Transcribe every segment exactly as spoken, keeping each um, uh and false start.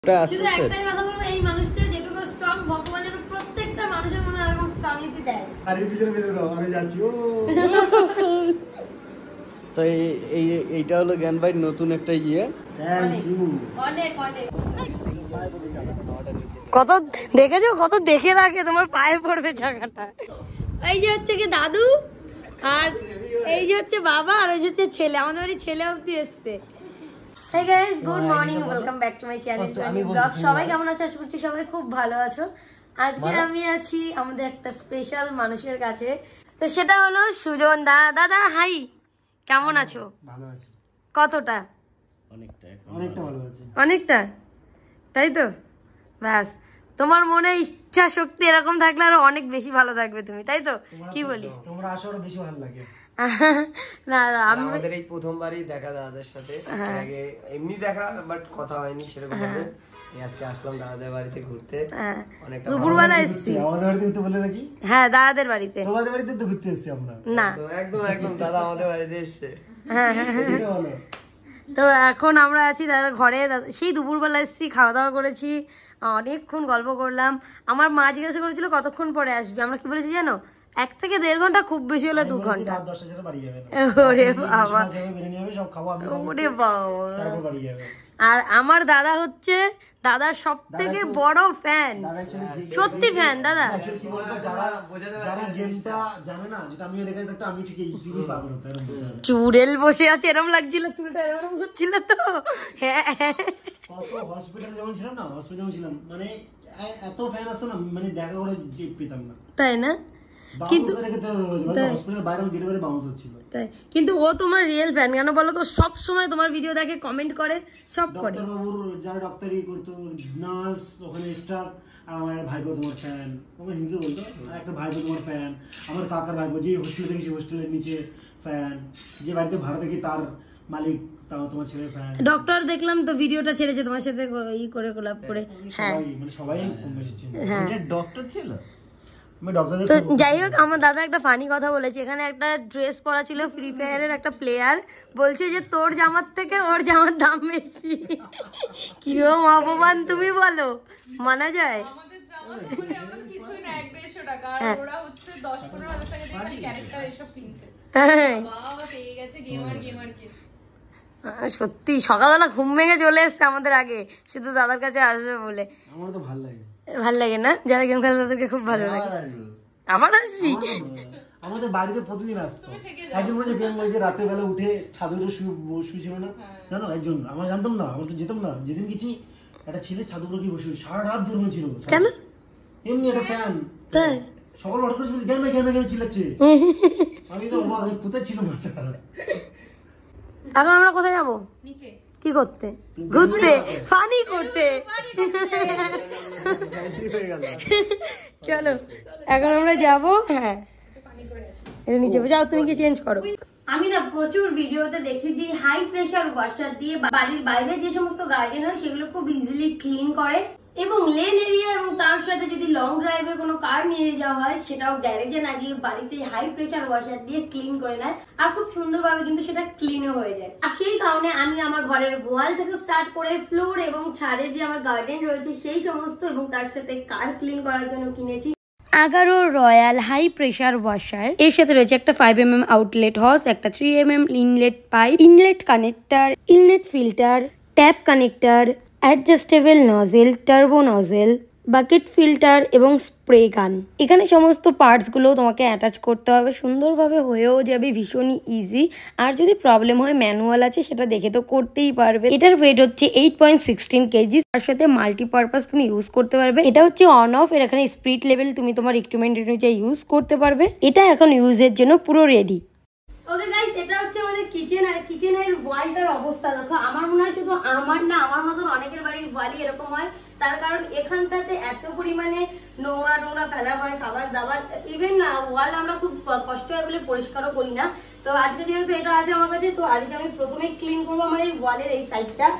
শুধু একটাই কথা বলবো, এই মানুষটা যেটুকু স্ট্রং, ভগবান যেন প্রত্যেকটা মানুষের মনে এরকম স্ট্রংইটি দেয়। আর এই পিছনে বেঁধে দাও, আমি যাচ্ছি। ও তো এই এইটা হলো জ্ঞান ভাই নতুন একটা ইয়ে। Thank you. অনেক অনেক কত দেখেছো, কত দেখে রাখে, তোমার পায়ে পড়বে জায়গাটা। এই যে হচ্ছে কি দাদু, আর এই যে হচ্ছে বাবা, আর ওই যে হচ্ছে ছেলে। আমাদের বাড়ি ছেলে অবধি এসছে। Hey guys, good morning, welcome back to my channel twenty blog. সবাই কেমন আছো? আশা করছি সবাই খুব ভালো আছো। আজকে আমি আছি আমাদের একটা স্পেশাল মানুষের কাছে, তো সেটা হলো সুজন দা। দাদা হাই, কেমন আছো? ভালো আছি। কতটা? অনেকটা অনেকটা ভালো আছি। অনেকটা, তাই তো? ব্যাস, তোমার মনে ইচ্ছা শক্তি এরকম থাকলে আরো অনেক বেশি ভালো থাকবে তুমি, তাই তো? কি বলিস? তোমরা আসো আরো বেশি ভালো লাগে। না না, আমাদের এই প্রথমবারই দেখা দাদাদের সাথে, আগে এমনি দেখা বাট কথা হয়নি সেরকম ভাবে। আজকে আসলাম দাদাদের বাড়িতে ঘুরতে, অনেকটা দুপুরবেলা এসেছি। আমাদের বাড়িতে ঘুরতে বলে নাকি? হ্যাঁ, দাদাদের বাড়িতে। তোমাদের বাড়িতে তো ঘুরতে এসেছি আমরা। না একদম একদম দাদা আমাদের বাড়িতে এসছে। হ্যাঁ হ্যাঁ, তো এখন আমরা আছি দাদার ঘরে। সেই দুপুরবেলা এসেছি, খাওয়া দাওয়া করেছি, অনেকক্ষণ গল্প করলাম। আমার মা জিজ্ঞাসা করেছিল কতক্ষণ পরে আসবি, আমরা কি বলেছি জানো? এক থেকে দেড় ঘন্টা, খুব বেশি হলে দু ঘন্টা। ওরে বাবা, ওরে বাবা। আর আমার দাদা হচ্ছে দাদার সব থেকে বড় ফ্যান, সত্যি ফ্যান দাদা। চুড়েল বসে আছে, এরম লাগছিল, চুলটা এরম হচ্ছিল তো। হ্যাঁ হসপিটালে যখন ছিলাম না, হসপিটালে ছিলাম, মানে এত ফ্যান আসতো না, মানে দেখা করে পেতাম না, তাই না? কিন্তু কিন্তু ও তোমার রিয়েল ফ্যান, কেন বলো তো? সব সময় তোমার ভিডিও দেখে, কমেন্ট করে, সব করে। যারা ডক্টরি করতো, নার্স, ওখানে স্টাফ, আমার ভাইপো তোমার ফ্যান, ওখানে হিন্দি বলতো, একটা ভাইপো তোমার ফ্যান, আমার কাকার ভাইপো যে হোস্টেলে দেখি হোস্টেলের নিচে ফ্যান, যে বাড়িতে ভাড়া দেখি তার মালিক তাও তোমার ছেলে ফ্যান। ডক্টর দেখলাম তো ভিডিওটা ছেড়েছে তোমার সাথে ই করে কোলাপ করে। হ্যাঁ মানে সবাই কম বেশি ছিল। হ্যাঁ, ডক্টর ছিল। তো যাই হোক, আমার দাদা একটা ফানি কথা বলেছে। এখানে একটা ড্রেস পরা ছিল ফ্রি ফায়ারের একটা প্লেয়ার, বলছে যে তোর জামার থেকে ওর জামার দাম বেশি। কিরকম অপমান তুমি বলো, মানা যায়? সত্যি সকালবেলা ঘুম ভেঙে চলে এসছে আমাদের আগে, শুধু দাদার কাছে আসবে বলে। আমার তো ভালো লাগে, ভাল লাগে না? যারা গেম খেলে তাদেরকে খুব ভালো লাগে। আমার আসবি? আমাদের বাড়িতে প্রতিদিন আসতো একজন, বলেছে বিয়ান বলেছে রাতের বেলা উঠে ছাদে উঠে শুয়েছিল না, জানো একজন, আমরা জানতাম না, আমরা তো যেতাম না। যেদিন গেছি একটা ছেলে ছাদ উপরে গিয়ে বসে সারা রাত ধরে ছিল। কেন? এমনি একটা ফ্যান। তাই সকাল হঠাৎ করে জ্ঞান ভাই জ্ঞান ভাই জ্ঞান চিল্লাচ্ছে। আমি তো অবাক, কোথায় ছিল মাথা। এখন আমরা কোথায় যাবো? নিচে। কি করতে? ঘুরতে, ফানি করতে। চলো এখন আমরা যাবো। হ্যাঁ, এটা নিচে যাও, তুমি কি চেঞ্জ করো। আমি না প্রচুর ভিডিওতে দেখেছি হাই প্রেসার ওয়াশার দিয়ে বাড়ির বাইরে যে সমস্ত গার্ডেন হয় সেগুলো খুব ইজিলি ক্লিন করে, এবং লেন এরিয়া এবং তার সাথে যদি লং ড্রাইভে কোনো কার নিয়ে যাওয়া হয় সেটাও গ্যারেজে না গিয়ে বাড়িতে হাই প্রেসার ওয়াশার দিয়ে ক্লিন করে নেয়, আর খুব সুন্দরভাবে কিন্তু সেটা ক্লিনও হয়ে যায়। আর সেই কারণে আমি আমার ঘরের ওয়াল থেকে স্টার্ট করে ফ্লোর এবং ছাদে যে আমার গার্ডেন রয়েছে সেই সমস্ত এবং তার সাথে কার ক্লিন করার জন্য কিনেছি এগারো রয়্যাল হাই প্রেসার ওয়াশার। এর সাথে রয়েছে একটা five M M outlet hose, একটা three M M inlet pipe, inlet connector, inlet filter, tap connector, adjustable nozzle, turbo nozzle, bucket filter এবং স্প্রে গান। এখানে সমস্ত পার্টসগুলো তোমাকে অ্যাটাচ করতে হবে, সুন্দরভাবে হয়েও যাবে, ভীষণই ইজি। আর যদি প্রবলেম হয় ম্যানুয়াল আছে, সেটা দেখে তো করতেই পারবে। এটার ওয়েট হচ্ছে এইট পয়েন্ট সিক্সটিন কেজি। তার সাথে মাল্টিপারপাস তুমি ইউজ করতে পারবে। এটা হচ্ছে অন অফ, এর এখানে স্পিড লেভেল তুমি তোমার রিকমেন্ড অনুযায়ী ইউজ করতে পারবে। এটা এখন ইউজের জন্য পুরো রেডি। ওকে গাইস, এটা হচ্ছে আমাদের কিচেন। আর কিচেনের ওয়ালটার অবস্থা দেখো। আমার মনে হয় শুধু আমার না, আমার মতন অনেকের বাড়ির ওয়ালই এরকম হয়। তার কারণ এখানটাতে এত পরিমাণে নোংরা নোংরা ফেলা হয়, খাবার দাবার, ইভেন ওয়াল আমরা খুব কষ্ট হয় বলে পরিষ্কারও করি না। তো আজকে যেহেতু এটা আছে আমার কাছে, তো আজকে আমি প্রথমেই ক্লিন করবো আমার এই ওয়ালের এই সাইডটা।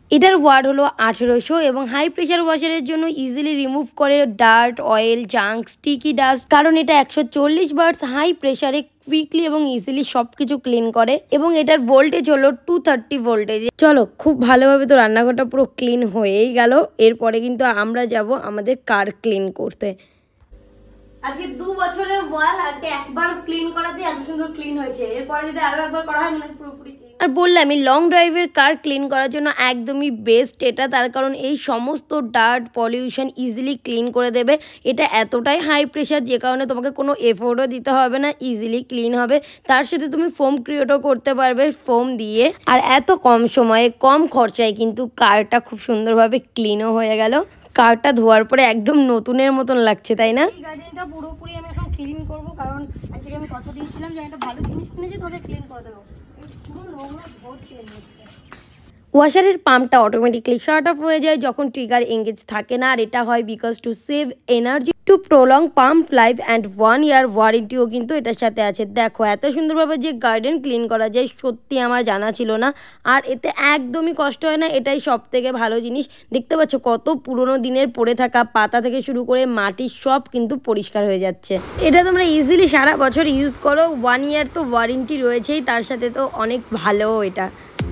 এটার ওয়াট হলো আঠেরোশো এবং হাই প্রেশার ওয়াশারের জন্য ইজিলি রিমুভ করে dirt, oil, junk, sticky dust, কারণ এটা একশো চল্লিশ ওয়াটস হাই প্রেশারে কুইকলি এবং ইজিলি সবকিছু ক্লিন করে এবং এটার ভোল্টেজ হলো টু থার্টি ভোল্টেজ। চলো, খুব ভালোভাবে তো রান্নাঘরটা পুরো ক্লিন হয়েই গেল। এরপরে কিন্তু আমরা যাব আমাদের কার ক্লিন করতে। আজকে দু বছরের ওয়াল আজকে একবার ক্লিন করাতে এত সুন্দর ক্লিন হয়েছে, এরপরে যদি আরো একবার করা হয় মানে পুরোপুরি। আর বললাম আমি লং ড্রাইভের কার ক্লিন করার জন্য একদমই বেস্ট এটা, তার কারণ এই সমস্ত ডার্ট পলিউশন ইজিলি ক্লিন করে দেবে। এটা এতটাই হাই প্রেশার যে কারণে তোমাকে কোনো এফোর্টও দিতে হবে না, ইজিলি ক্লিন হবে। তার সাথে তুমি ফোম ক্রিয়েটও করতে পারবে ফোম দিয়ে, আর এত কম সময়ে কম খরচায় কিন্তু কারটা খুব সুন্দরভাবে ক্লিনও হয়ে গেল। কারটা ধোয়ার পরে একদম নতুনের মতন লাগছে, তাই না? এই গার্ডেনটা পুরোপুরি আমি এখন ক্লিন করব, কারণ আজকে আমি কথা দিয়েছিলাম যে একটা ভালো জিনিস কিনেছি তোকে ক্লিন করে দেবো। পুরো নোংরা ভর্তি হয়ে গেছে। ওয়াশারের পাম্পটা অটোমেটিকলি শার্ট অফ হয়ে যায় যখন ট্রিগার এঙ্গেজ থাকে না, আর এটা হয় because to save energy to prolong pump life and one year ওয়ারেন্টিও কিন্তু এটার সাথে আছে। দেখো এত সুন্দরভাবে যে গার্ডেন ক্লিন করা যায় সত্যি আমার জানা ছিল না, আর এতে একদমই কষ্ট হয় না, এটাই সব থেকে ভালো জিনিস। দেখতে পাচ্ছ কত পুরোনো দিনের পড়ে থাকা পাতা থেকে শুরু করে মাটি সব কিন্তু পরিষ্কার হয়ে যাচ্ছে। এটা তোমরা ইজিলি সারা বছর ইউজ করো, ওয়ান ইয়ার তো ওয়ারেন্টি রয়েছেই, তার সাথে তো অনেক ভালো এটা।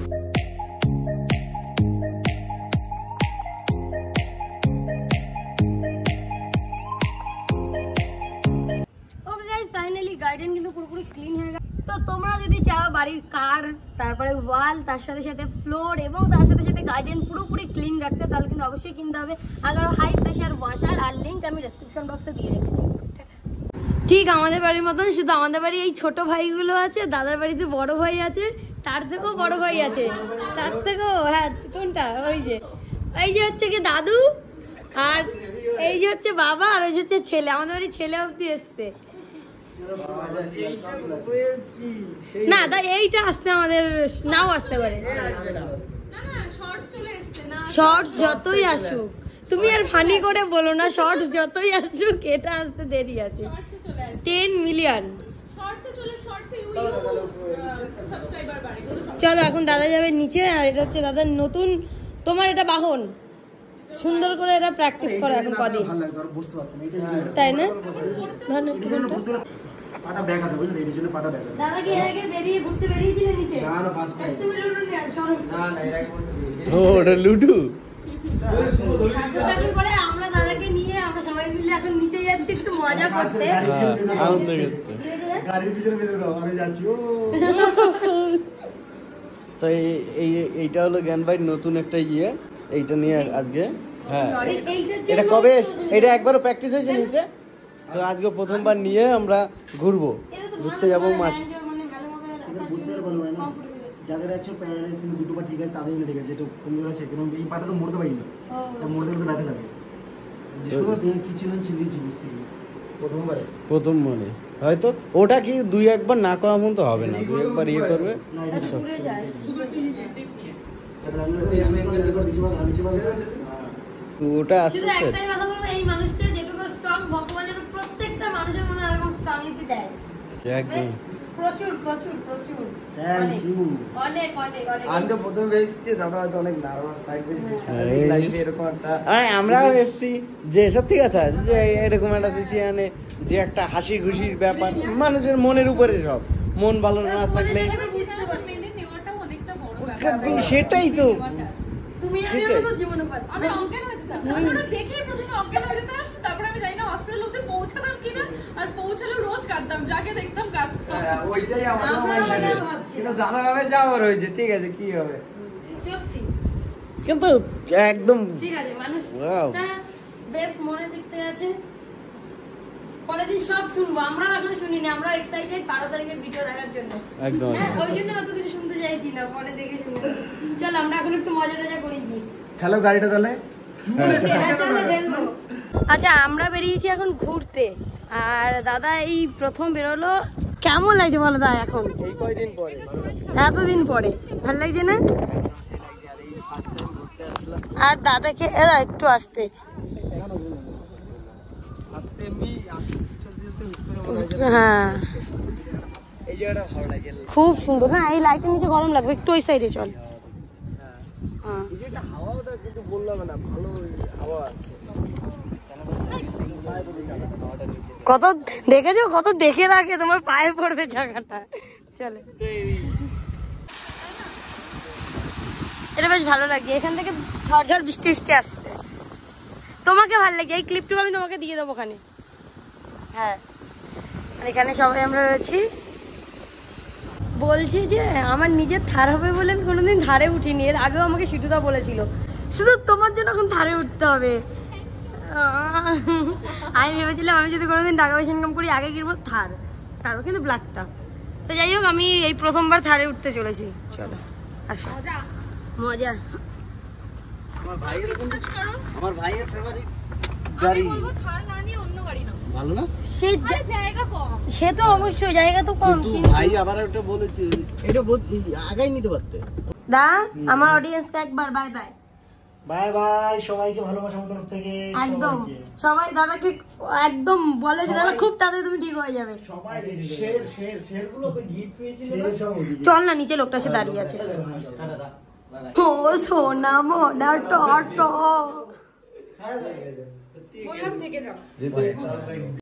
গার্ডেন কিন্তু পুরোপুরি ক্লিন হয়ে গেল। তো তোমরা যদি চাও বাড়ির কার, তারপরে ওয়াল, তার সাথে সাথে ফ্লোর এবং তার সাথে সাথে গার্ডেন পুরোপুরি ক্লিন রাখতে, তাহলে কিন্তু অবশ্যই কিনতে হবে আগারো হাই প্রেশার ওয়াশার, আর লিঙ্ক আমি ডেসক্রিপশন বক্সে দিয়ে রেখেছি। ঠিক আমাদের বাড়ির মতন, শুধু আমাদের বাড়ি এই ছোট ভাইগুলো আছে, দাদার বাড়িতে বড় ভাই আছে, তার থেকেও বড় ভাই আছে, তার থেকেও, হ্যাঁ কোনটা, ওই যে এই যে হচ্ছে কি দাদু, আর এই যে হচ্ছে বাবা, আর ওই যে হচ্ছে ছেলে। আমাদের বাড়ির ছেলে অব্দি এসছে না, তা এইটা আসতে আমাদের নাও আসতে পারে, শর্টস যতই আসুক, তুমি আর ফানি করে বলো না, শর্টস যতই আসুক এটা আসতে দেরি আছে। টেন মিলিয়ন চলো এখন দাদা যাবে নিচে, আর এটা হচ্ছে দাদার নতুন, তোমার এটা বাহন, সুন্দর করে এটা প্র্যাকটিস করো এখন কদিন, তাই না? পাটা ব্যাগা দেবো না, এই জন্য পাটা ব্যাগা। দাদা কি এর আগে বেরিয়ে ঘুরতে বেরিয়েছিলে নিচে? না না, ফার্স্ট টাইম। তুমি লুডু নিয়ে সরো। না না, এর আগে ও ওটা লুডু। তারপর পরে আমরা দাদাকে নিয়ে আমরা সবাই মিলে এখন নিচে যাচ্ছি একটু মজা করতে। আনন্দ করতে। গাড়ির পিছনে বেঁধে দাও, আমি যাচ্ছি। ও তো এই এই এইটা হলো জ্ঞান ভাই নতুন একটা ইয়ে, এইটা নিয়ে আজকে, হ্যাঁ এটা কবে, এটা একবারও প্র্যাকটিস হয়েছে নিচে, তো আজকে প্রথমবার নিয়ে আমরা ঘুরবো, ঘুরতে যাবো মাঠ। বুঝতে পারবো না যাদের অ্যাকচুয়াল প্যারালাইজ কিন্তু দুটো পা ঠিক আছে তাদের ঠিক আছে, এটা কমজোর আছে, কিন্তু এই পাটা তো মরতে পারি না, তা মরতে মরতে ব্যথা লাগে। কি ছিল চিল্লিয়েছি বুঝতে গেলে প্রথমবারে, প্রথম মনে হয়তো ওটা কি দুই একবার না করা মতো হবে না, দুই একবার ইয়ে করবে। ওটা শুধু একটাই কথা বলবো, এই মানুষটা যেটুকু স্ট্রং, ভগবান যেন প্রত্যেকটা মানুষের মনে এরকম স্ট্রংলিটি দেয়। একদম প্রচুর প্রচুর প্রচুর অনেক অনেক অনেক অনেক। আমি তো প্রথমে ভেবেছি দাদা হয়তো অনেক নার্ভাস থাকবে, এরকম একটা, আরে আমরাও এসছি যে সত্যি কথা, যে এরকম একটা সিচুয়েশনে যে একটা হাসি খুশির ব্যাপার, মানুষের মনের উপরে সব, মন ভালো না থাকলে সেটাই তো, তুমি আমি তো জীবনে পারি, আমি অজ্ঞান হয়ে যেতাম, আমি ওটা দেখেই প্রথমে অজ্ঞান হয়ে যেতাম, তারপরে আমি জানি না হসপিটাল অবধি পৌঁছাতাম কিনা, আর পৌঁছালেও রোজ কাঁদতাম, যাকে দেখতাম কাঁদতাম। ওইটাই আমাদের মাইন্ডে, কিন্তু দাদা ভাবে যাওয়ার হয়েছে, ঠিক আছে কি হবে, সত্যি কিন্তু একদম ঠিক আছে। মানুষ ওয়াও বেশ মনে দেখতে আছে, পরের দিন সব শুনবো, আমরাও এখনো শুনিনি, আমরা এক্সাইটেড বারো তারিখের ভিডিও দেখার জন্য, একদম। হ্যাঁ ওই জন্য অত কিছু শুনতে চাইছি না, পরে দেখে শুনবো। চল আমরা এখন একটু মজা টজা করে দিই। হ্যালো গাড়িটা তাহলে। আচ্ছা আমরা বেরিয়েছি এখন ঘুরতে, আর দাদা এই প্রথম বেরোলো, কেমন লাগছে বলো দা? এখন এই কয়দিন পরে, এতদিন পরে ভাল লাগছে না? আর দাদাকে এরা একটু আসতে আস্তে এমনি আস্তে চলতে চলতে হুট করে মনে হয় যে হ্যাঁ এই জায়গাটা ভালো লাগে। খুব সুন্দর না, এই লাইটের নিচে গরম লাগবে, একটু ওই সাইডে চল। এই যে একটা হাওয়াটা কিন্তু বললাম না, ভালো হাওয়া আছে। কত দেখেছো, কত দেখে রাখে, তোমার পায়ে পড়বে জায়গাটা। চলে, এটা বেশ ভালো লাগছে, এখান থেকে ঝড়ঝড় বৃষ্টি বৃষ্টি আসছে। তোমাকে ভালো লাগছে, এই ক্লিপটুকু আমি তোমাকে দিয়ে দেবো ওখানে। হ্যাঁ, আর এখানে সবাই আমরা রয়েছি। বলছি যে আমার নিজের থার হবে বলে আমি কোনোদিন ধারে উঠিনি, এর আগেও আমাকে সিটুদা বলেছিল শুধু তোমার জন্য এখন ধারে উঠতে হবে। আমি ভেবেছিলাম আমি যদি কোনোদিন টাকা পয়সা ইনকাম করি আগে কিনবো থার, তারও কিন্তু ব্ল্যাকটা। তো যাই হোক, আমি এই প্রথমবার থারে উঠতে চলেছি। চলো আসো, মজা মজা। আমার ভাইয়ের কিন্তু আমার ভাইয়ের ফেভারিট গাড়ি ভালো না, সে জায়গা কম, সে তো অবশ্যই জায়গা তো কম, কিন্তু ভাই আবার একটা বলেছে এটা আগাই নিতে পারতে। দা আমার অডিয়েন্সকে একবার বাই বাই। বাই বাই, সবাইকে ভালোবাসা আমার তরফ থেকে। একদম সবাইকে। সবাই দাদাকে একদম বলে যে দাদা খুব তাড়াতাড়ি তুমি ঠিক হয়ে যাবে। সবাই শের শের শেরগুলো তো গিফট পেয়েছিল না? চল না, নিচে লোকটা সে দাঁড়িয়ে আছে। ও সোনা মোনা টট বললাম থেকে যাও।